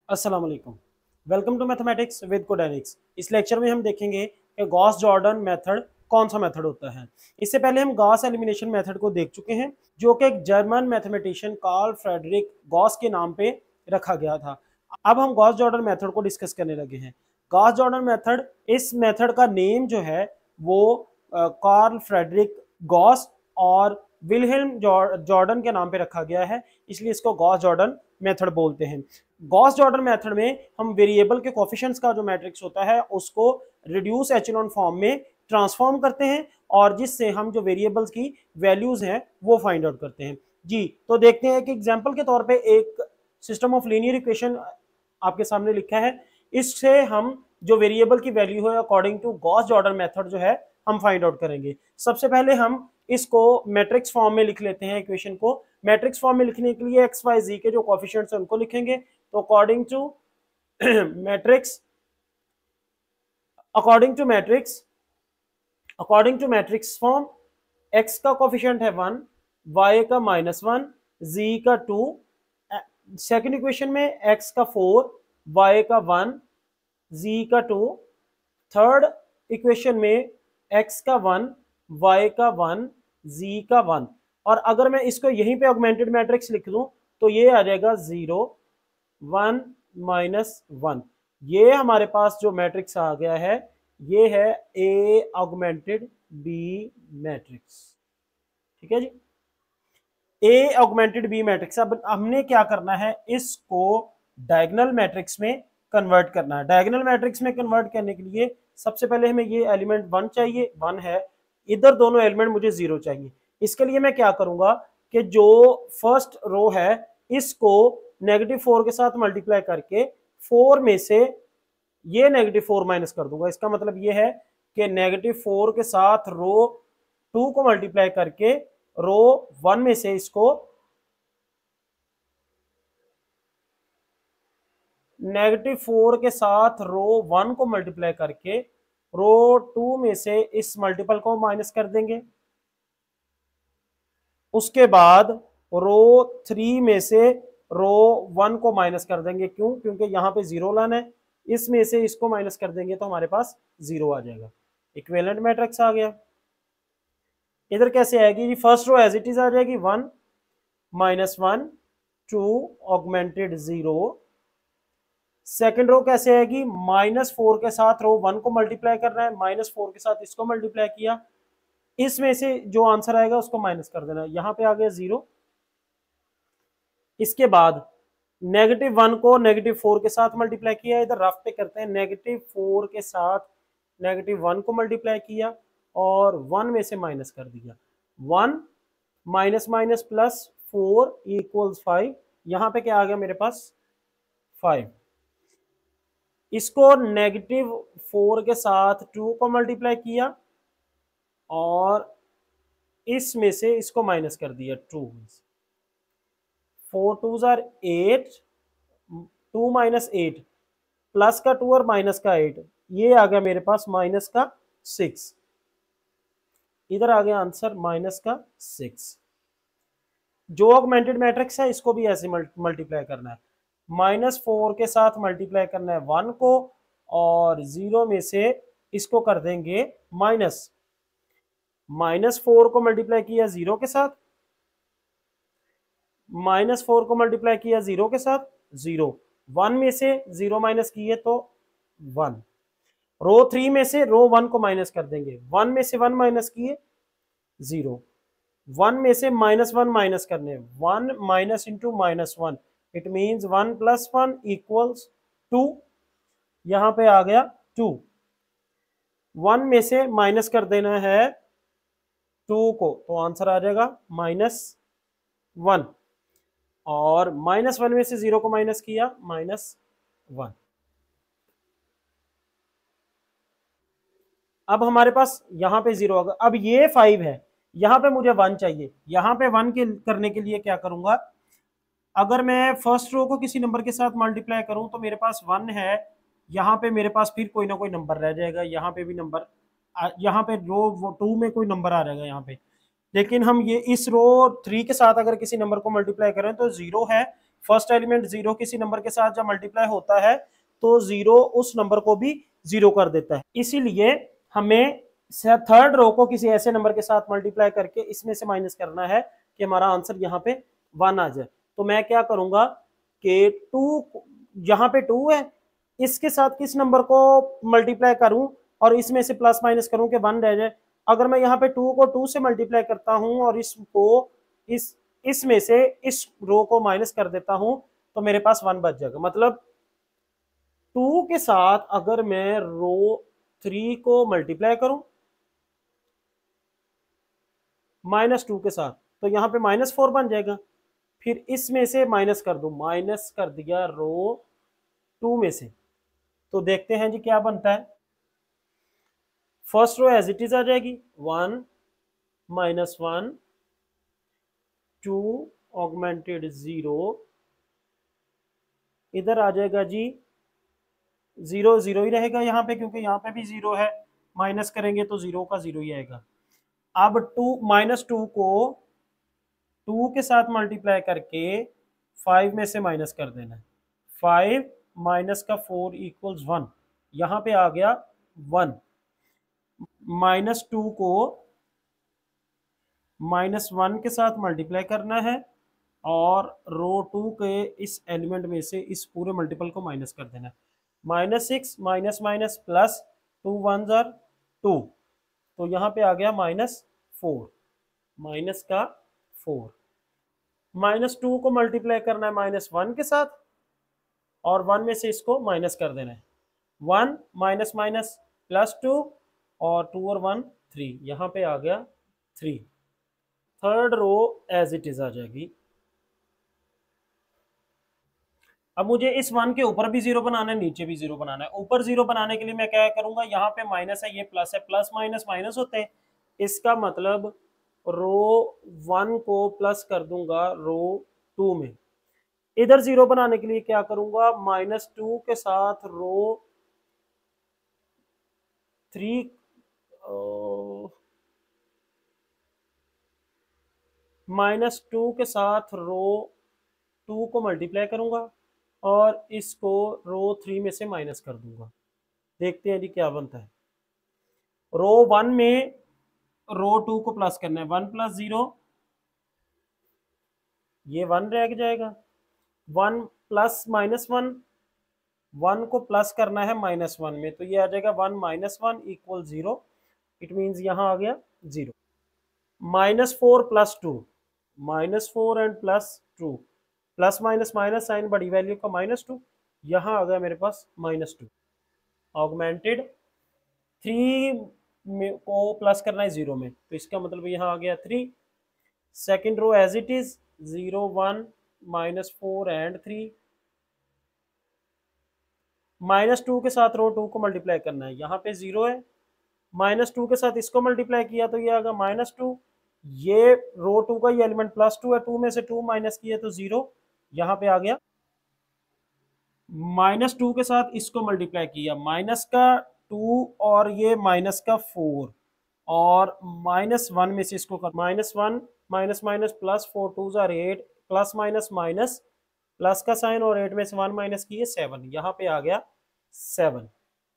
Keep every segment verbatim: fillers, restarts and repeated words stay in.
अस्सलाम वालेकुम। Welcome to mathematics with Codenics. इस लेक्चर में हम देखेंगे कि गॉस जॉर्डन मेथड कौन सा मेथड होता है। इससे पहले हम गॉस एलिमिनेशन मेथड को देख चुके हैं, जो कि एक German mathematician Carl Friedrich Gauss के नाम पे रखा गया था। अब हम गॉस जॉर्डन मेथड को डिस्कस करने लगे हैं। गॉस जॉर्डन मेथड, इस मेथड का नेम जो है वो कार्ल फ्रेडरिक गॉस और विल्हेल्म जॉर्डन के नाम पे रखा गया है, इसलिए इसको गॉस जॉर्डन मेथड बोलते हैं। गॉस जॉर्डन मेथड में हम वेरिएबल के कोफिशिएंट्स का जो मैट्रिक्स होता है उसको रिड्यूस एचेलॉन फॉर्म में ट्रांसफॉर्म करते हैं और जिससे हम जो वेरिएबल्स की वैल्यूज हैं वो फाइंड आउट करते हैं। जी, तो देखते हैं कि एग्जांपल के तौर पे एक सिस्टम ऑफ लीनियर इक्वेशन आपके सामने लिखा है। इससे हम जो वेरिएबल की वैल्यू है according to Gauss Jordan method जो है हम फाइंड आउट करेंगे। सबसे पहले हम इसको मैट्रिक्स फॉर्म में लिख लेते हैं। इक्वेशन को मैट्रिक्स फॉर्म में लिखने के लिए एक्स वाई जी के जो कोफिशिएंट्स हैं उनको लिखेंगे। तो according to matrix according to matrix according to matrix form, x का कोफिशिएंट है वन, वाई का माइनस वन, जी का टू। सेकेंड इक्वेशन में एक्स का फोर, वाई का वन, जी का टू। थर्ड इक्वेशन में एक्स का वन, वाई का वन, जी का वन। और अगर मैं इसको यहीं पे ऑगमेंटेड मैट्रिक्स लिख दूं तो ये आ जाएगा जीरो, वन, माइनस वन। ये हमारे पास जो मैट्रिक्स आ गया है ये है ए ऑगमेंटेड बी मैट्रिक्स। ठीक है जी, ए ऑगमेंटेड बी मैट्रिक्स। अब हमने क्या करना है, इसको डायगोनल मैट्रिक्स में कन्वर्ट करना है। डायगोनल मैट्रिक्स में कन्वर्ट करने के लिए सबसे पहले हमें ये एलिमेंट वन चाहिए, वन है। इधर दोनों एलिमेंट मुझे जीरो चाहिए। इसके लिए मैं क्या करूंगा कि जो फर्स्ट रो है इसको नेगेटिव फोर के साथ मल्टीप्लाई करके फोर में से ये नेगेटिव फोर माइनस कर दूंगा। इसका मतलब ये है कि नेगेटिव फोर के साथ रो टू को मल्टीप्लाई करके रो वन में से इसको नेगेटिव फोर के साथ रो वन को मल्टीप्लाई करके रो टू में से इस मल्टीपल को माइनस कर देंगे। उसके बाद रो थ्री में से रो वन को माइनस कर देंगे। क्यों? क्योंकि यहाँ पे जीरो लाना है, इसमें से इसको माइनस कर देंगे तो हमारे पास जीरो आ जाएगा। इक्विवेलेंट मैट्रिक्स आ गया। इधर कैसे आएगी जी? First row as it is आ जाएगी, one minus one, two augmented zero. Second row कैसे आएगी? माइनस फोर के साथ रो वन को मल्टीप्लाई करना है, माइनस फोर के साथ इसको मल्टीप्लाई किया, इसमें से जो आंसर आएगा उसको माइनस कर देना। यहां पे आ गया जीरो। इसके बाद नेगेटिव वन को नेगेटिव फोर के साथ मल्टीप्लाई किया, इधर रफ पे करते हैं, नेगेटिव फोर के साथ नेगेटिव वन को मल्टीप्लाई किया और वन में से माइनस कर दिया। One minus minus plus four equals five. यहां पे क्या आ गया मेरे पास? फाइव। इसको नेगेटिव फोर के साथ टू को मल्टीप्लाई किया और इसमें से इसको माइनस कर दिया, टू। फोर टू जार eight, two minus eight, plus का टू और माइनस का एट, ये आ गया मेरे पास माइनस का सिक्स। इधर आ गया आंसर माइनस का सिक्स। जो ऑगमेंटेड मैट्रिक्स है इसको भी ऐसे मल्टीप्लाई करना है। माइनस फोर के साथ मल्टीप्लाई करना है वन को और जीरो में से इसको कर देंगे माइनस। माइनस फोर को मल्टीप्लाई किया जीरो के साथ, माइनस फोर को मल्टीप्लाई किया जीरो के साथ, जीरो। वन में से जीरो माइनस किए तो वन। रो थ्री में से रो वन को माइनस कर देंगे, वन में से वन माइनस किए जीरो। वन में से माइनस वन माइनस करने, one minus into minus one, it means one plus one equals two. यहां पे आ गया टू। वन में से माइनस कर देना है टू को तो आंसर आ जाएगा माइनस वन। और माइनस वन में से जीरो को माइनस किया, माइनस वन। अब हमारे पास यहां पे जीरो होगा। अब ये फाइव है, यहां पे मुझे वन चाहिए। यहां पे वन के करने के लिए क्या करूंगा, अगर मैं फर्स्ट रो को किसी नंबर के साथ मल्टीप्लाई करूं तो मेरे पास वन है, यहाँ पे मेरे पास फिर कोई ना कोई नंबर रह जाएगा, यहाँ पे भी नंबर, यहाँ पे रो टू में कोई नंबर आ जाएगा यहाँ पे। लेकिन हम ये इस रो थ्री के साथ अगर किसी नंबर को मल्टीप्लाई करें तो जीरो है, फर्स्ट एलिमेंट जीरो किसी नंबर के साथ जब मल्टीप्लाई होता है तो जीरो उस नंबर को भी जीरो कर देता है। इसीलिए हमें थर्ड रो को किसी ऐसे नंबर के साथ मल्टीप्लाई करके इसमें से माइनस करना है कि हमारा आंसर यहाँ पे वन आ जाए। तो मैं क्या करूंगा कि टू, यहाँ पे टू है, इसके साथ किस नंबर को मल्टीप्लाई करूं और इसमें से प्लस माइनस करूं कि वन रह जाए। अगर मैं यहाँ पे टू को टू से मल्टीप्लाई करता हूं और इसको इस इसमें से इस रो को माइनस कर देता हूं तो मेरे पास वन बच जाएगा। मतलब टू के साथ अगर मैं रो थ्री को मल्टीप्लाई करूं माइनस टू के साथ तो यहाँ पे माइनस फोर बन जाएगा। फिर इसमें से माइनस कर दो, माइनस कर दिया रो टू में से, तो देखते हैं जी क्या बनता है। First row as it is आ जाएगी, one minus one, two augmented zero, इधर आ जाएगा जी जीरो, जीरो ही रहेगा यहाँ पे क्योंकि यहाँ पे भी जीरो है, माइनस करेंगे तो जीरो का जीरो ही आएगा। अब टू माइनस टू को टू के साथ मल्टीप्लाई करके फाइव में से माइनस कर देना है। फाइव माइनस का फोर इक्वल्स वन, यहाँ पे आ गया वन। माइनस टू को माइनस वन के साथ मल्टीप्लाई करना है और रो टू के इस एलिमेंट में से इस पूरे मल्टीपल को माइनस कर देना है। Minus six minus minus plus, two one जार टू, तो यहाँ पे आ गया माइनस फोर, माइनस का फोर। माइनस टू को मल्टीप्लाई करना है माइनस वन के साथ और वन में से इसको माइनस कर देना है। One minus minus plus two और टू और वन थ्री, यहाँ पे आ गया three. Third row as it is आ जाएगी। अब मुझे इस वन के ऊपर भी जीरो बनाना है, नीचे भी जीरो बनाना है। ऊपर जीरो बनाने के लिए मैं क्या करूंगा, यहाँ पे माइनस है, ये प्लस है, प्लस माइनस माइनस होते हैं, इसका मतलब रो वन को प्लस कर दूंगा रो टू में। इधर जीरो बनाने के लिए क्या करूंगा, माइनस टू के साथ रो थ्री, माइनस टू के साथ रो टू को मल्टीप्लाई करूंगा और इसको रो थ्री में से माइनस कर दूंगा। देखते हैं जी क्या बनता है। रो वन में रो टू को प्लस करना है, वन प्लस जीरो, ये वन रह जाएगा। One plus minus one, one को प्लस करना है माइनस वन में, तो ये आ जाएगा one minus one equal zero. It means यहाँ आ गया zero. Minus four plus two, minus four and plus two, plus minus minus sign, बड़ी वैल्यू का माइनस टू, यहाँ आ गया मेरे पास माइनस टू। ऑगमेंटेड थ्री को प्लस करना है जीरो में, तो इसका मतलब यहाँ आ गया three. Second row as it is, zero one minus four and three, minus two के साथ रो टू को मल्टीप्लाई करना है, यहाँ पे जीरो है, माइनस टू के साथ इसको मल्टीप्लाई किया तो ये आ गया माइनस टू। ये रो टू का ये एलिमेंट प्लस टू है, टू में से टू माइनस किया तो जीरो, यहाँ पे आ गया। माइनस टू के साथ इसको मल्टीप्लाई किया, माइनस का टू और ये माइनस का फोर, और माइनस वन में से इसको कर, minus one minus minus plus, four two जार eight, plus minus minus, plus का साइन और एट में से वन माइनस किए सेवन, यहाँ पे आ गया सेवन।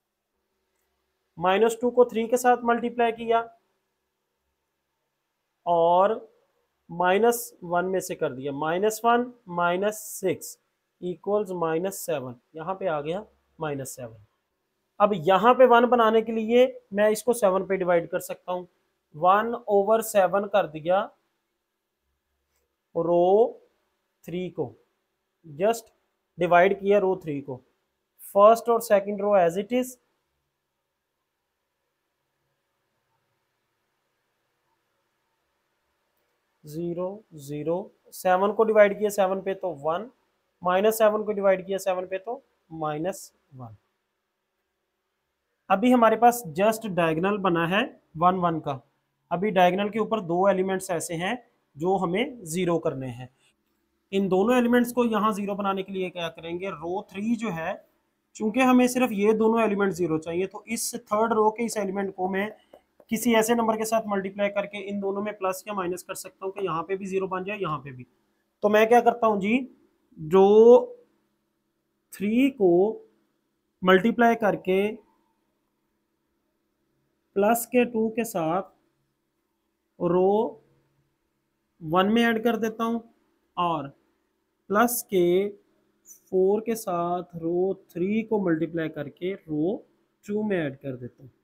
माइनस टू को थ्री के साथ मल्टीप्लाई किया और माइनस वन में से कर दिया, minus one minus six equals minus seven, यहाँ पे आ गया माइनस सेवन। अब यहाँ पे वन बनाने के लिए मैं इसको सेवन पे डिवाइड कर सकता हूँ, वन ओवर सेवन कर दिया रो थ्री को, जस्ट डिवाइड किया रो थ्री को। फर्स्ट और second row as it is, zero zero, seven को डिवाइड किया सेवन पे तो वन, माइनस सेवन को डिवाइड किया सेवन पे तो माइनस वन। अभी हमारे पास जस्ट डायगोनल बना है वन वन का। अभी डायगोनल के ऊपर दो एलिमेंट्स ऐसे हैं जो हमें जीरो करने हैं। इन दोनों एलिमेंट्स को यहाँ जीरो बनाने के लिए क्या करेंगे, रो थ्री जो है, चूंकि हमें सिर्फ ये दोनों एलिमेंट जीरो चाहिए, तो इस थर्ड रो के इस एलिमेंट को मैं किसी ऐसे नंबर के साथ मल्टीप्लाई करके इन दोनों में प्लस या माइनस कर सकता हूँ कि यहाँ पे भी जीरो बन जाए, यहाँ पे भी। तो मैं क्या करता हूँ जी, रो थ्री को मल्टीप्लाई करके प्लस के टू के साथ रो वन में ऐड कर देता हूँ और प्लस के फोर के साथ रो थ्री को मल्टीप्लाई करके रो टू में ऐड कर देता हूँ।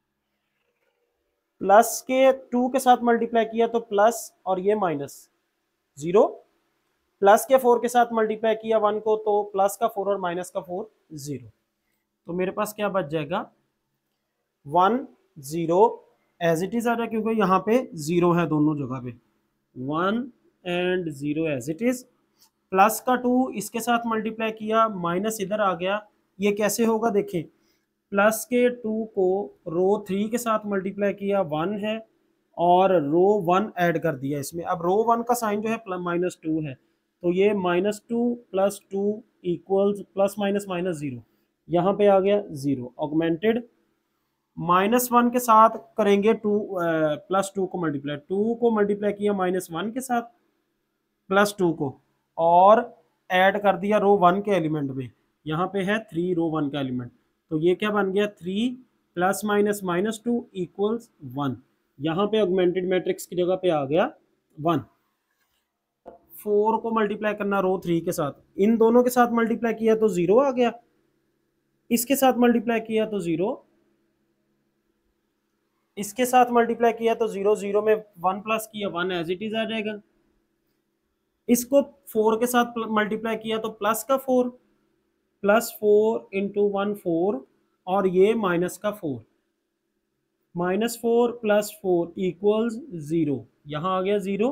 प्लस के टू के साथ मल्टीप्लाई किया तो प्लस और ये माइनस जीरो, प्लस के फोर के साथ मल्टीप्लाई किया वन को तो प्लस का फोर और माइनस का फोर जीरो। तो मेरे पास क्या बच जाएगा, one zero as it is आ जाए क्योंकि यहाँ पे जीरो है दोनों जगह पे, one and zero as it is. Plus का टू इसके साथ मल्टीप्लाई किया, माइनस इधर आ गया, ये कैसे होगा देखें, प्लस के टू को रो थ्री के साथ मल्टीप्लाई किया वन है और रो वन ऐड कर दिया इसमें। अब रो वन का साइन जो है माइनस टू है तो ये minus two plus two equals plus minus minus zero, यहाँ पे आ गया जीरो। ऑगमेंटेड माइनस वन के साथ करेंगे टू प्लस टू को मल्टीप्लाई, टू को मल्टीप्लाई किया माइनस वन के साथ प्लस टू को और ऐड कर दिया रो वन के एलिमेंट में, यहाँ पे है थ्री रो वन का एलिमेंट, तो ये क्या बन गया three plus minus minus two equals one. यहाँ पे ऑगमेंटेड मैट्रिक्स की जगह पे आ गया वन। फोर को मल्टीप्लाई करना रो थ्री के साथ, इन दोनों के साथ मल्टीप्लाई किया तो जीरो आ गया, इसके साथ मल्टीप्लाई किया तो जीरो, इसके साथ मल्टीप्लाई किया तो जीरो, जीरो में वन प्लस किया वन एज इट इज आ जाएगा। इसको फोर के साथ मल्टीप्लाई किया तो प्लस का four, plus four into one four और ये माइनस का four, minus four plus four equals zero, यहाँ आ गया जीरो।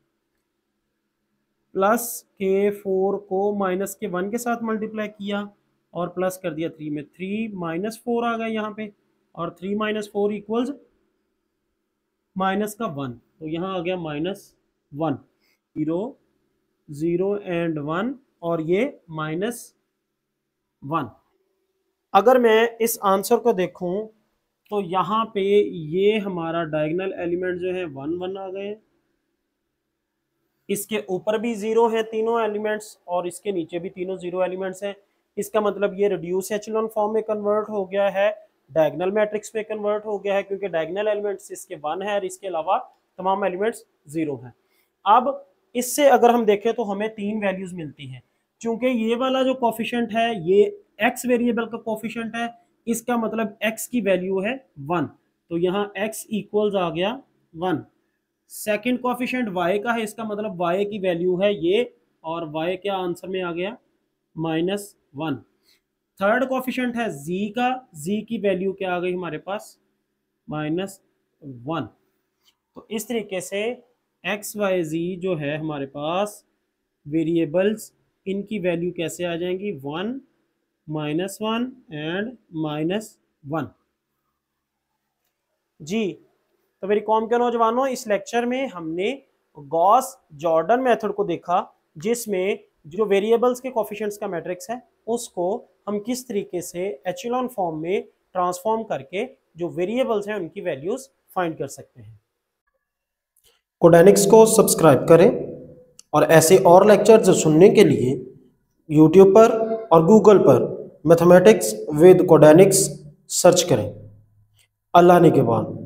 प्लस के फोर को माइनस के वन के साथ मल्टीप्लाई किया और प्लस कर दिया थ्री में, थ्री माइनस फोर आ गया यहाँ पे और three minus four equals minus का वन, तो यहाँ आ गया minus one. Zero zero and one और ये माइनस वन। अगर मैं इस आंसर को देखूं तो यहाँ पे ये हमारा डायगोनल एलिमेंट जो है वन वन आ गए, इसके ऊपर भी जीरो है तीनों एलिमेंट्स और इसके नीचे भी तीनों जीरो एलिमेंट्स हैं। इसका मतलब ये रिड्यूस एचेलॉन फॉर्म में कन्वर्ट हो गया है, डायगोनल मैट्रिक्स में कन्वर्ट हो गया है क्योंकि डायगोनल एलिमेंट्स इसके वन है और इसके अलावा तमाम एलिमेंट्स जीरो हैं। अब इससे अगर हम देखें तो हमें तीन वैल्यूज मिलती हैं, क्योंकि ये वाला जो कोफिशिएंट है ये एक्स वेरिएबल का कोफिशिएंट है, इसका मतलब एक्स की वैल्यू है वन, तो यहाँ एक्स इक्वल्स आ गया वन। सेकंड कोफिशिएंट वाई का है, इसका मतलब वाई की वैल्यू है ये और वाई क्या आंसर में आ गया माइनस वन। थर्ड कोफिशिएंट है जी का, जी की वैल्यू क्या आ गई हमारे पास माइनस वन। तो इस तरीके से एक्स वाई जी जो है हमारे पास वेरिएबल्स, इनकी वैल्यू कैसे आ जाएंगी one minus one and minus one. जी तो मेरी कौम के नौजवानों, इस लेक्चर में हमने गॉस जॉर्डन मेथड को देखा जिसमें जो वेरिएबल्स के कोफिशिएंट्स का मैट्रिक्स है उसको हम किस तरीके से एचेलॉन फॉर्म में ट्रांसफॉर्म करके जो वेरिएबल्स हैं उनकी वैल्यूज फाइंड कर सकते हैं। कोडाइनिक्स को सब्सक्राइब करें और ऐसे और लेक्चर्स सुनने के लिए यूट्यूब पर और गूगल पर मैथमेटिक्स विद कोडाइनिक्स सर्च करें। अल्लाह निगहबान।